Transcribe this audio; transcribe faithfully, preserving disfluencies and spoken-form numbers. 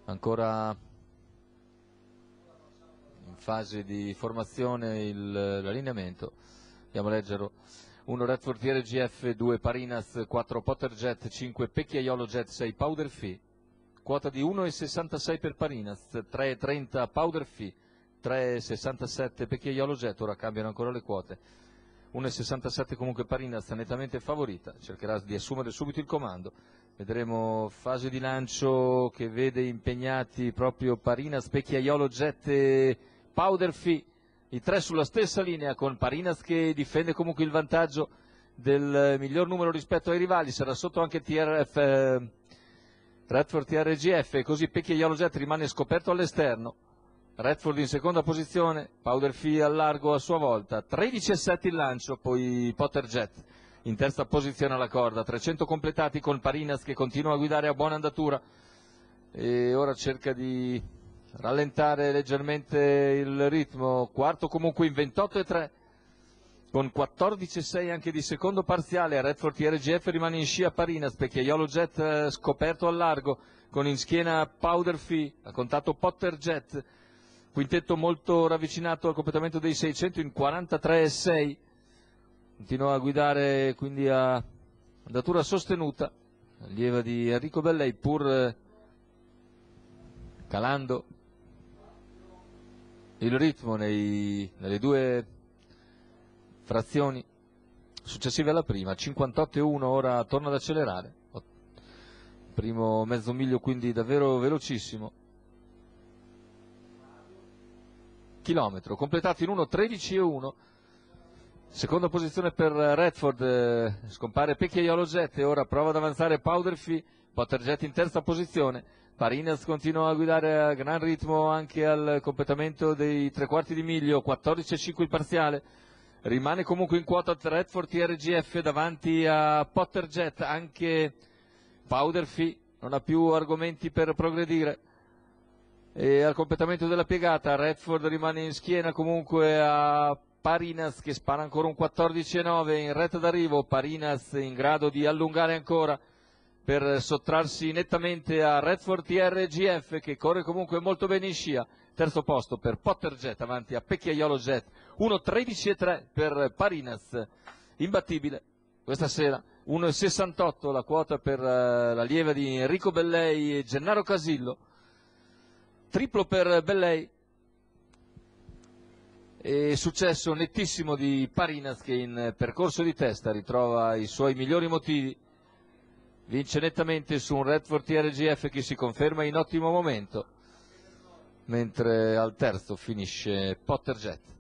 ancora in fase di formazione l'allineamento. Andiamo a leggerlo. uno Redford T R G F, due Parinas, quattro Potter Jet, cinque Pecchiaiolo Jet, sei Powder Fee, quota di uno virgola sessantasei per Parinas, tre virgola trenta Powder Fee, tre virgola sessantasette Pecchiaiolo Jet. Ora cambiano ancora le quote. uno virgola sessantasette comunque Parinas, nettamente favorita, cercherà di assumere subito il comando. Vedremo fase di lancio che vede impegnati proprio Parinas, Pecchiaiolo Jet e Powder Fee, i tre sulla stessa linea, con Parinas che difende comunque il vantaggio del miglior numero rispetto ai rivali. Sarà sotto anche T R F, eh, Redford T R G F, e così Pecchiaiolo Jet rimane scoperto all'esterno. Redford in seconda posizione, Powder Fee al largo a sua volta, tredici e sette il lancio, poi Potter Jet in terza posizione alla corda, trecento completati con Parinas che continua a guidare a buona andatura e ora cerca di rallentare leggermente il ritmo. Quarto comunque in ventotto e tre con quattordici e sei anche di secondo parziale. Redford T R G F rimane in scia Parinas, Pecchiaiolo Jet eh, scoperto al largo con in schiena Powder Fee, ha contatto Potter Jet, quintetto molto ravvicinato al completamento dei seicento in quarantatré e sei, continua a guidare quindi a andatura sostenuta, allieva di Enrico Bellei, pur eh, calando il ritmo nei, nelle due frazioni successive alla prima. Cinquantotto e uno, ora torna ad accelerare, primo mezzo miglio quindi davvero velocissimo. Chilometro completato in uno tredici e uno. Seconda posizione per Redford, eh, scompare Pecchiaiolo Jet e ora prova ad avanzare Powder Fee, Potter Jet in terza posizione. Parinas continua a guidare a gran ritmo anche al completamento dei tre quarti di miglio, quattordici e cinque il parziale. Rimane comunque in quota Redford T R G F davanti a Potter Jet, anche Powder Fee non ha più argomenti per progredire. E al completamento della piegata Redford rimane in schiena comunque a Parinas che spara ancora un quattordici e nove in retta d'arrivo. Parinas in grado di allungare ancora per sottrarsi nettamente a Redford T R G F che corre comunque molto bene in scia. Terzo posto per Potter Jet avanti a Pecchiaiolo Jet, uno tredici e tre per Parinas, imbattibile questa sera. uno e sessantotto la quota per l'allieva di Enrico Bellei e Gennaro Casillo, triplo per Bellei e successo nettissimo di Parinas che in percorso di testa ritrova i suoi migliori motivi, vince nettamente su un Redford T R G F che si conferma in ottimo momento, mentre al terzo finisce Potter Jet.